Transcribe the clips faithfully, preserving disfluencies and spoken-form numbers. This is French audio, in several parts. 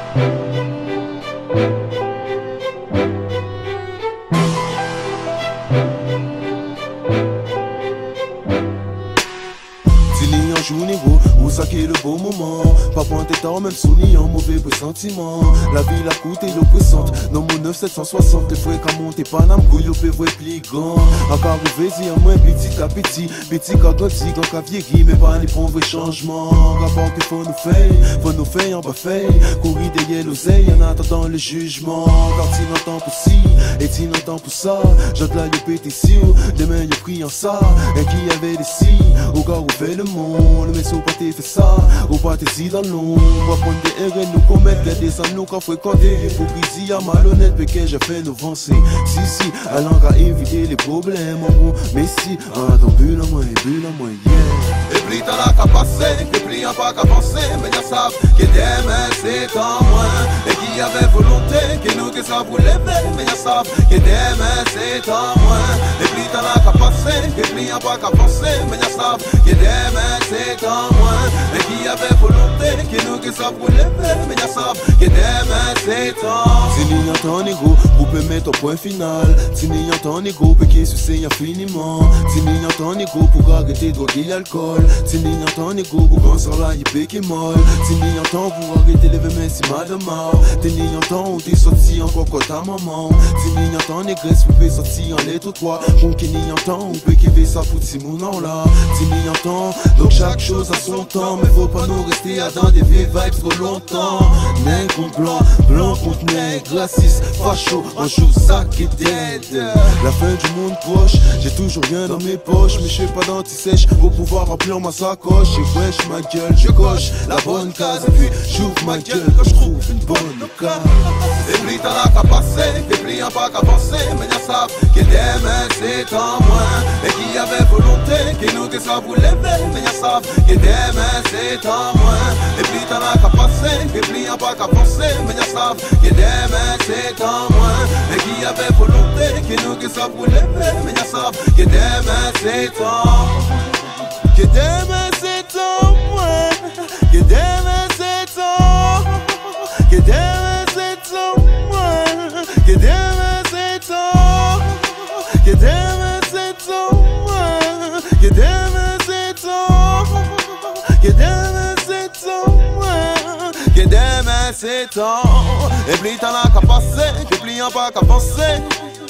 Où ça qui est le beau moment, pas point tard même soumis en mauvais pressentiment. La vie la coûte et l'oppressante, non mon neuf sept cent soixante, les fouets qu'à monter Panam, couille au pévoué pliant. Encore arrivé, à moins petit à petit, petit qu'à grandi, quand qu'à vieillir, mais pas les bons vrais changements. Rapport qu'il faut nous faire, faut nous faire en bas fait, courir derrière l'oseille en attendant le jugement. Car si longtemps pour ci, et si longtemps pour ça, j'entends là y'a pété si, demain y'a pris en ça, et qui avait des si, au gars où fait le monde, mais sous pas t'es fait ça, ou pas t'es si dans l'ombre, on va prendre des erreurs, nous commettre, garder ça nous qu'à fréquenter, l'hypocrisie à malhonnête, mais que j'ai fait nous avancer. Si, si, allant qu'à éviter les problèmes, en gros, mais si, ah, dans bulle à moi, bulle à moi, yeah. Et plus t'en as qu'à passer, et plus y'en pas qu'à penser, mais y'a savent que demain c'est en moins, et qui avait volonté, que nous que ça voulait faire, mais y'a savent que demain c'est en moins, et plus t'en as qu'à passer, et plus y'en pas qu'à penser, mais y'a savent que demain c'est en moins, et qui avait volonté, que nous que ça voulait faire, mais y'a savent que demain c'est en moins. Si n'y a ton ego, vous pouvez mettre au point final. Si n'y a ton ego, peut qu'il se sait infiniment. Si n'y a ton ego, pour arrêter de droguer l'alcool. Si n'y a ton ego, pour qu'on s'en là, il qui molle. Si n'y a ton pour arrêter les mais si madame mort. Si n'y a ton, où t'es sorti encore quand ta maman. Si n'y a ton négresse, vous pouvez sortir en lettre trois. Pour qu'il n'y a ton, on peut qu'il fait ça pour si mon nom là. Si n'y a ton, donc chaque chose a son temps. Mais faut pas nous rester à dans des vieilles vibes trop longtemps. Nègre contre blanc, blanc contre nègre, raciste, facho, on joue ça qui est dead. La fin du monde proche, j'ai toujours rien dans mes poches, mais je fais pas d'anti-sèche pour pouvoir remplir ma sacoche. Et wesh ma gueule, je coche la bonne case, et puis j'ouvre ma gueule quand je trouve une bonne occasion. Et plus t'en as qu'à passer, et plus y'en pas qu'à penser, mais y'a savent que demain c'est en moins, et qui avait volonté, que nous que ça voulait faire, mais y'a savent que demain c'est en moins, et plus t'en as qu'à passer, et plus y'en pas qu'à penser, mais y'a savent que demain c'est en moins, et qui avait volonté, que nous que ça voulait faire, mais y'a savent que demain c'est en moins, que demain c'est en moins, que demain c'est en, que demain c'est en moins, que demain c'est en, que demain c'est en moins, que demain c'est en, que demain c'est en moins, que demain c'est en. Et plus t'en as qu'à passer, que plus y'en pas qu'à penser.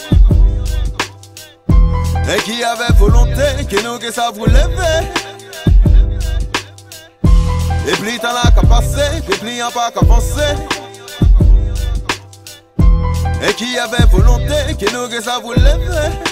Et qui avait volonté, que nous que ça voulait faire. Et plus t'en as qu'à passer, et plus y'en pas qu'à penser. Et qui avait volonté, que nous que ça voulait faire.